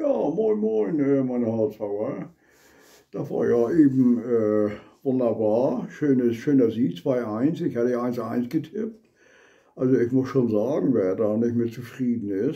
Ja, moin moin, meine Hausfrau. Das war ja eben wunderbar. Schöner Sieg, 2-1. Ich hatte 1-1 getippt. Also ich muss schon sagen, wer da nicht mit zufrieden ist,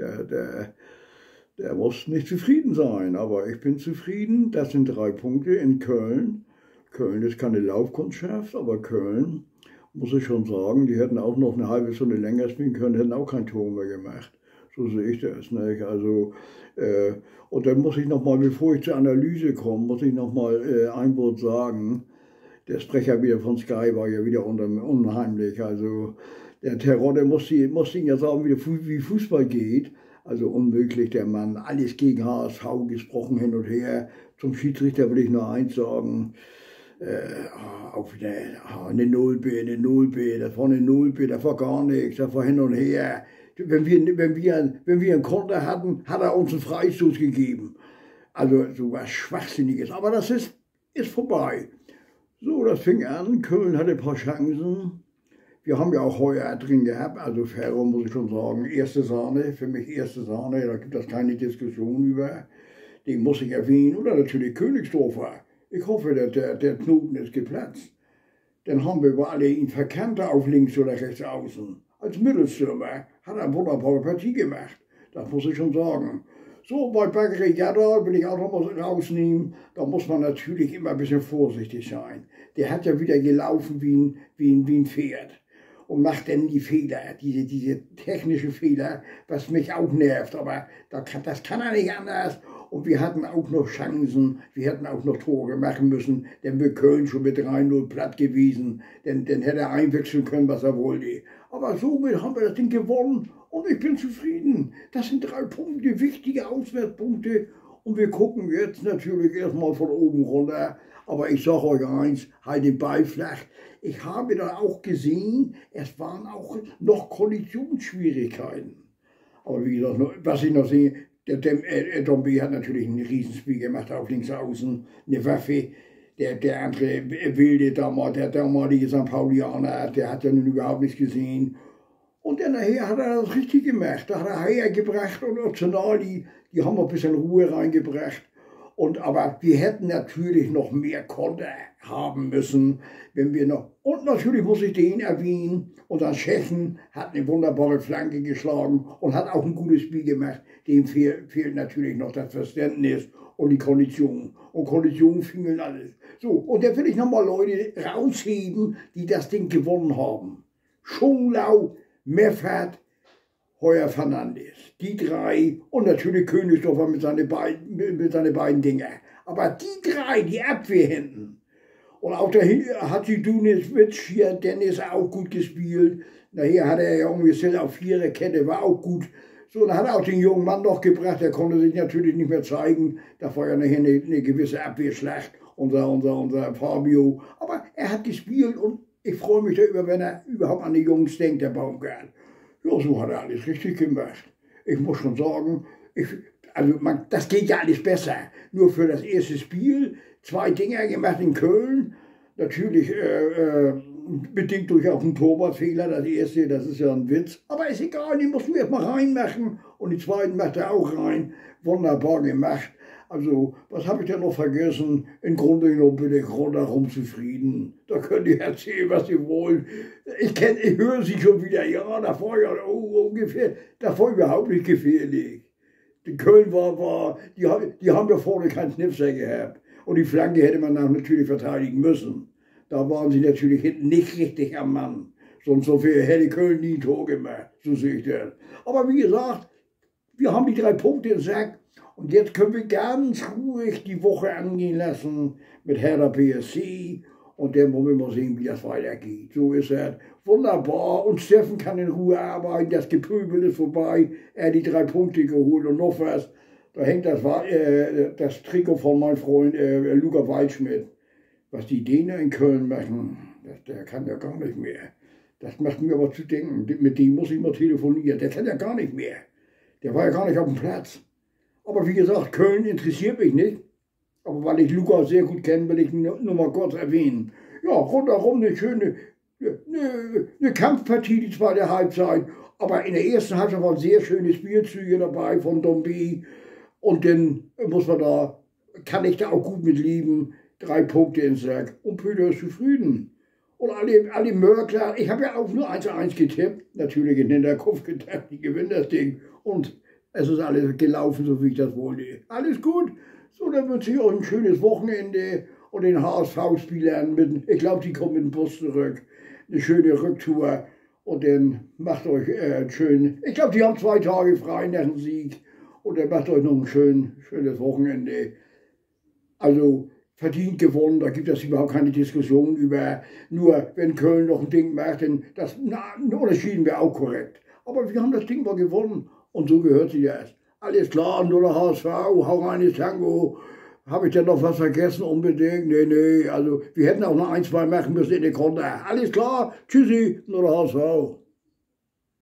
der muss nicht zufrieden sein. Aber ich bin zufrieden. Das sind 3 Punkte in Köln. Köln ist keine Laufkundschaft, aber Köln, muss ich schon sagen, die hätten auch noch eine halbe Stunde länger spielen können, hätten auch kein Tor mehr gemacht. So sehe ich das. Nicht? Also, äh, und dann muss ich nochmal, bevor ich zur Analyse komme, muss ich nochmal ein Wort sagen. Der Sprecher wieder von Sky war ja wieder unheimlich. Also der Terror, der musste ihn ja sagen, wie Fußball geht. Also unmöglich, der Mann. Alles gegen HSV gesprochen hin und her. Zum Schiedsrichter will ich nur eins sagen. Auch wieder eine Nullbe, das war eine Nullbe, das war gar nichts, das war hin und her. Wenn wir einen Konter hatten, hat er uns einen Freistoß gegeben. Also so was Schwachsinniges. Aber das ist vorbei. So, das fing an. Köln hatte ein paar Chancen. Wir haben ja auch Heuer drin gehabt. Also Ferro muss ich schon sagen, erste Sahne. Für mich erste Sahne. Da gibt es keine Diskussion über. Den muss ich erwähnen. Oder natürlich Königsdorfer. Ich hoffe, der Knoten ist geplatzt. Dann haben wir alle ihn verkannt auf links oder rechts außen. Als Mittelstürmer hat er eine wunderbare Partie gemacht. Das muss ich schon sagen. So, bei Bakary Yadar will ich auch noch mal rausnehmen. Da muss man natürlich immer ein bisschen vorsichtig sein. Der hat ja wieder gelaufen wie ein Pferd. Und macht dann die Fehler, diese technischen Fehler, was mich auch nervt. Aber das kann er nicht anders. Und wir hatten auch noch Chancen, wir hätten auch noch Tore machen müssen. Denn wir Köln schon mit 3-0 platt gewesen. Denn hätte er einwechseln können, was er wollte. Aber somit haben wir das Ding gewonnen und ich bin zufrieden. Das sind 3 Punkte, wichtige Auswärtspunkte. Und wir gucken jetzt natürlich erstmal von oben runter. Aber ich sage euch eins, halt den Ball flach. Ich habe da auch gesehen, es waren auch noch Kollisionsschwierigkeiten. Aber wie gesagt, was ich noch sehe, der Dombe hat natürlich ein Riesenspiel gemacht auf links außen, eine Waffe. Der andere Wilde damals, der damalige St. Paulianer, der hat ja nun überhaupt nichts gesehen. Und dann nachher hat er das richtig gemacht. Da hat er hergebracht und Optionali, die haben ein bisschen Ruhe reingebracht. Aber wir hätten natürlich noch mehr Konter haben müssen, wenn wir noch. Und natürlich muss ich den erwähnen. Unser Tschechen hat eine wunderbare Flanke geschlagen und hat auch ein gutes Spiel gemacht. Dem fehlt natürlich noch das Verständnis und die Kondition. Und Konditionen fehlen alles. So, und da will ich nochmal Leute rausheben, die das Ding gewonnen haben. Schonglau, Meffert, Heuer Fernandes. Die 3 und natürlich Königsdorfer mit seinen beiden Dinger. Aber die 3, die Abwehr hinten. Und auch dahinter hat die Duniswitsch hier, Dennis auch gut gespielt. Nachher hat er ja umgestellt auf Viererkette, war auch gut. So, dann hat er auch den jungen Mann noch gebracht, der konnte sich natürlich nicht mehr zeigen. Da war ja nachher eine gewisse Abwehrschlacht, unser Fabio. Aber er hat gespielt und ich freue mich darüber, wenn er überhaupt an die Jungs denkt, der Baumgart. Ja, so hat er alles richtig gemacht. Ich muss schon sagen, das geht ja alles besser. Nur für das erste Spiel 2 Dinger gemacht in Köln. Natürlich bedingt durch auch einen Torwartfehler. Das erste, das ist ja ein Witz. Aber ist egal, den mussten wir erstmal reinmachen. Und die zweiten macht er auch rein. Wunderbar gemacht. Also, was habe ich denn noch vergessen? Im Grunde genommen bin ich rundherum zufrieden. Da könnt ihr erzählen, was ihr wollt. Ich höre sie schon wieder, ja, das war ja ungefähr, das war überhaupt nicht gefährlich. Die Köln die haben da vorne keinen Schnipser gehabt. Und die Flanke hätte man dann natürlich verteidigen müssen. Da waren sie natürlich hinten nicht richtig am Mann. Sonst hätte Köln nie ein Tor gemacht, so sehe ich das. Aber wie gesagt, wir haben die 3 Punkte im Sack. Und jetzt können wir ganz ruhig die Woche angehen lassen mit Hertha BSC. Und dann wollen wir mal sehen, wie das weitergeht. So ist es. Wunderbar. Und Steffen kann in Ruhe arbeiten. Das Gepöbel ist vorbei. Er hat die 3 Punkte geholt und noch was. Da hängt das Trikot von meinem Freund Luca Waldschmidt. Was die Däner in Köln machen, der kann ja gar nicht mehr. Das macht mir aber zu denken. Mit dem muss ich mal telefonieren. Der kann ja gar nicht mehr. Der war ja gar nicht auf dem Platz. Aber wie gesagt, Köln interessiert mich nicht. Aber weil ich Luca sehr gut kenne, will ich ihn nur mal kurz erwähnen. Ja, rundherum eine schöne eine Kampfpartie, die zweite Halbzeit. Aber in der ersten Halbzeit waren sehr schöne Spielzüge dabei von Dombe. Und dann muss man da, kann ich da auch gut mit lieben, 3 Punkte ins Sack. Und Peter ist zufrieden. Und alle Mörkler, ich habe ja auch nur 1:1 getippt, natürlich in den Kopf getippt, die gewinnen das Ding. Und es ist alles gelaufen, so wie ich das wollte. Alles gut. So, dann wünsche ich euch ein schönes Wochenende und den HSV-Spielern, ich glaube, die kommen mit dem Bus zurück. Eine schöne Rücktour und dann macht euch schön, ich glaube, die haben 2 Tage frei nach dem Sieg und dann macht euch noch ein schönes Wochenende. Also verdient gewonnen, da gibt es überhaupt keine Diskussion über, nur wenn Köln noch ein Ding macht, dann das Unentschieden wäre auch korrekt. Aber wir haben das Ding mal gewonnen und so gehört sich das. Alles klar, nur der HSV, hau rein ins Tango. Habe ich denn noch was vergessen unbedingt? Nee, also wir hätten auch noch 1, 2 machen müssen in der Konter. Alles klar, tschüssi, nur der HSV.